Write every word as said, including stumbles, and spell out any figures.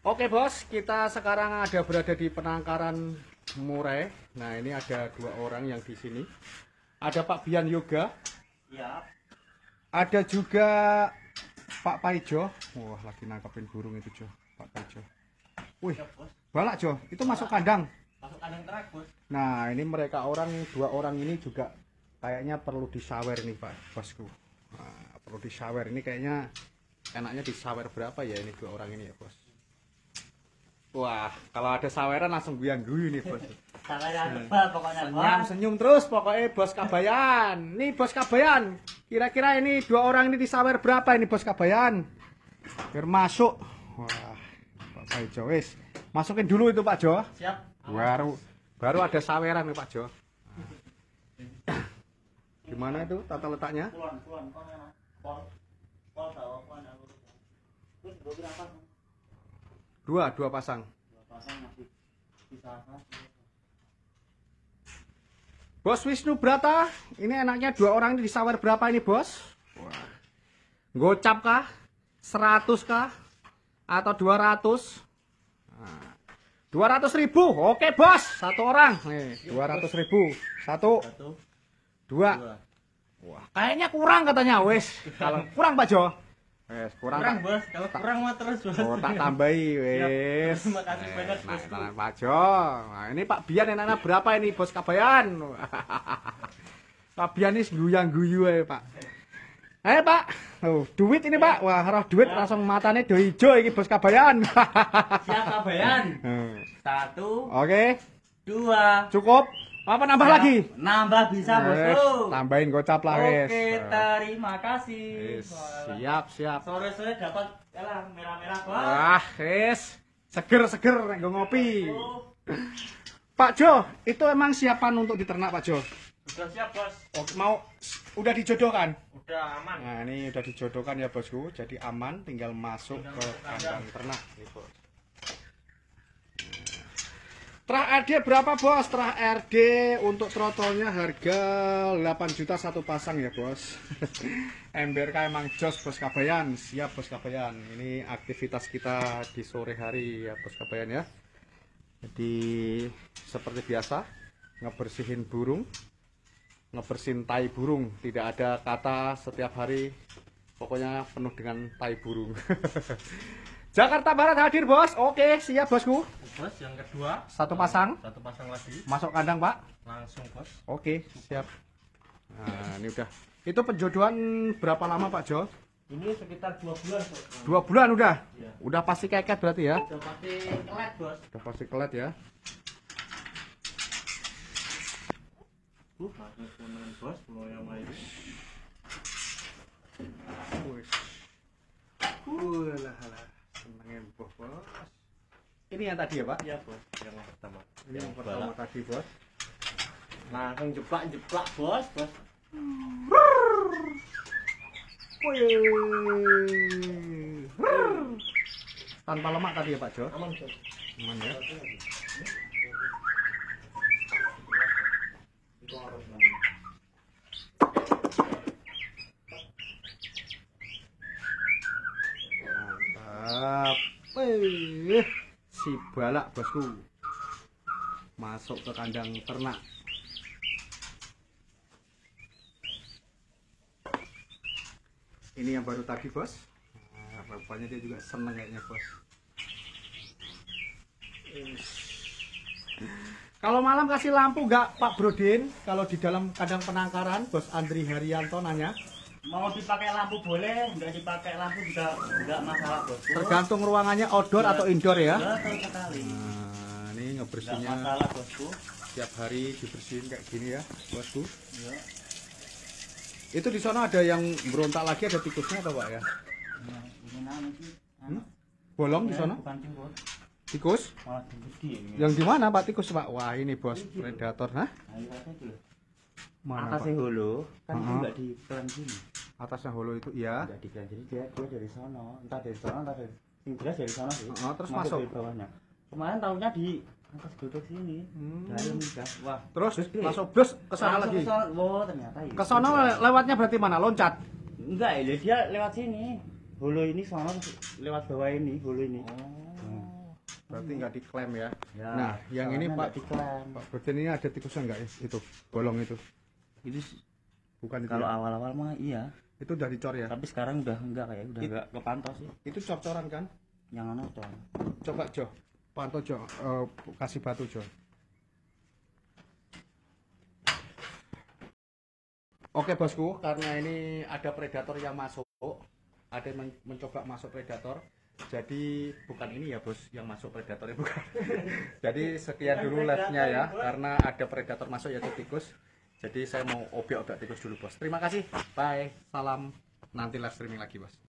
Oke bos, kita sekarang ada berada di penangkaran murai. Nah ini ada dua orang yang di sini. Ada Pak Bian Yoga. Ya. Ada juga Pak Paijo. Wah lagi nangkepin burung itu Jo, Pak Paijo. Wih, balak Jo, itu masuk kandang. Masuk kandang terak bos. Nah ini mereka orang, dua orang ini juga kayaknya perlu disawer nih Pak bosku. Nah, perlu disawer ini kayaknya enaknya disawer berapa ya ini dua orang ini ya bos. Wah, kalau ada saweran langsung guyang-guyu nih bos. Saweran apa pokoknya bos. Senyum senyum terus pokoknya bos Kabayan. Nih bos Kabayan. Kira-kira ini dua orang ini disawer berapa ini bos Kabayan? Biar masuk. Wah, Pak Paijo wis. Masukin dulu itu Pak Jo. Siap. Baru baru ada saweran nih Pak Jo. Gimana itu tata letaknya? Kulon, kulon, kulon, pol, pol, tahu, kulon, aku. Terus dua berapa? Dua, dua pasang. Dua pasang masih bisa. Bos Wisnu Brata, ini enaknya dua orang ini disawer berapa ini bos? Wah. Gocap kah? Seratus kah? Atau dua ratus? Nah, dua ratus ribu, oke bos, satu orang. Nih, dua ratus ribu, satu, Satu, dua. dua. Wah, kayaknya kurang katanya, wes. Kalau kurang Pak Jo. Wes, kurang. Kurang tak- bos, kalau kurang mah terus bos. Oh, tak tambahi, wes. Terima kasih Eh, banyak, nah, bosku. nah, Pak Jo. Nah, ini Pak Bian enaknya berapa ini bos Kabayan? Pak Bian ini guyang-guyu ya Pak. Ayo Pak, oh, duit ini Pak. Wah, roh duit langsung matanya do ijo ini bos Kabayan. Siap Kabayan. Hmm. Satu, Oke, dua. cukup. Apa nambah Siap. lagi? Nambah bisa Wes, bosku. tambahin gocap lah wes. Oke, terima kasih. Wes, siap, siap. Sore-sore dapat elah merah-merah bos. Wah, wes. Seger-seger nek nggo ngopi. Oh, Pak Jo, itu emang siapan untuk diternak Pak Jo? sudah siap bos. Oh, mau udah dijodohkan? Udah aman. Nah, ini udah dijodohkan ya bosku. Jadi aman, tinggal masuk ke kandang ternak nih, bos. Terah R D berapa bos? Terah R D untuk trotolnya harga delapan juta satu pasang ya bos. Ember K emang jos bos Kabayan. Siap bos Kabayan. Ini aktivitas kita di sore hari ya bos Kabayan ya. Jadi seperti biasa ngebersihin burung, ngebersihin tai burung. Tidak ada kata setiap hari pokoknya penuh dengan tai burung. Jakarta Barat hadir bos. Oke siap bosku. Bos yang kedua. Satu pasang. Satu pasang lagi. Masuk kandang pak. Langsung bos. Oke siap. Nah ini udah. Itu penjodohan berapa lama Pak Jo? Ini sekitar dua bulan bos. Dua bulan udah. Iya. Udah pasti keket berarti ya. Udah pasti kelet bos. Udah pasti kelet ya. Uh, pakai kuningan bos, pulau yang lain. Wih. Uh lah lah. Senengnya bos. Ini yang tadi ya Pak? Iya bos, yang pertama. Ini yang pertama balak. tadi bos. Langsung jeplak-jeplak bos, bos. Wih. Tanpa lemak tadi ya Pak Jo? Aman bos. Aman ya. Itu harus Mantap. Wih, si balak bosku masuk ke kandang ternak. Ini yang baru tadi bos. Nah, rupanya dia juga seneng kayaknya bos. Ish. Kalau malam kasih lampu nggak Pak Brodin? Kalau di dalam kandang penangkaran bos Andri Haryanto nanya. mau dipakai lampu boleh, nggak dipakai lampu juga nggak masalah bos. Tergantung ruangannya outdoor atau indoor ya. Betul sekali. Nah, ini Nggak ngebersihinnya masalah bosku. tiap hari dibersihin kayak gini ya, bosku. Ya. Itu di sana ada yang berontak lagi, ada tikusnya atau Pak ya? Nah, ini namanya sih. Hmm? Bolong di Ya, sana? bukan tikus, Tikus? malah gede ini. Yang di mana Pak tikus Pak? Wah ini bos predator, nah? Nah, ini rasanya dulu. Mana Atasnya Pak? holo, kan itu Uh-huh. nggak diplan gini. Atasnya holo itu iya. Nggak diplan, jadi dia, dia dari sono, entah dari sono, entah dari yang jelas dari sono sih. Uh-huh, terus masuk. dari bawahnya. Kemarin tahunya di atas gedung sini, Hmm. dalam udah, wah. Terus gede. masuk bus ke sana Langsung lagi. ke sono. Oh ternyata ya. Ke sana le- lewatnya berarti mana? Loncat. Enggak ya, dia lewat sini. Holo ini sono lewat bawah ini, holo ini. Oh. berarti nggak diklaim ya. Ya, Nah, yang ini soalnya Pak nggak diklaim. Pak Brodin ini ada tikusnya nggak ya? Itu bolong itu. Itu sih, Bukan itu. kalau ya? awal-awal mah iya, Itu udah dicor ya. tapi sekarang udah enggak kayak udah It- enggak kepantau sih. Itu cor-coran kan? Yang anu tuh. Coba Jo, pantau Jo, Eh, kasih batu Jo. Oke bosku, karena ini ada predator yang masuk, ada yang men- mencoba masuk predator. Jadi bukan ini ya bos, yang masuk predatornya bukan. Jadi sekian dulu live-nya ya, karena ada predator masuk yaitu tikus. Jadi saya mau obyek-obyek tikus dulu bos. Terima kasih, bye, salam. Nanti live streaming lagi bos.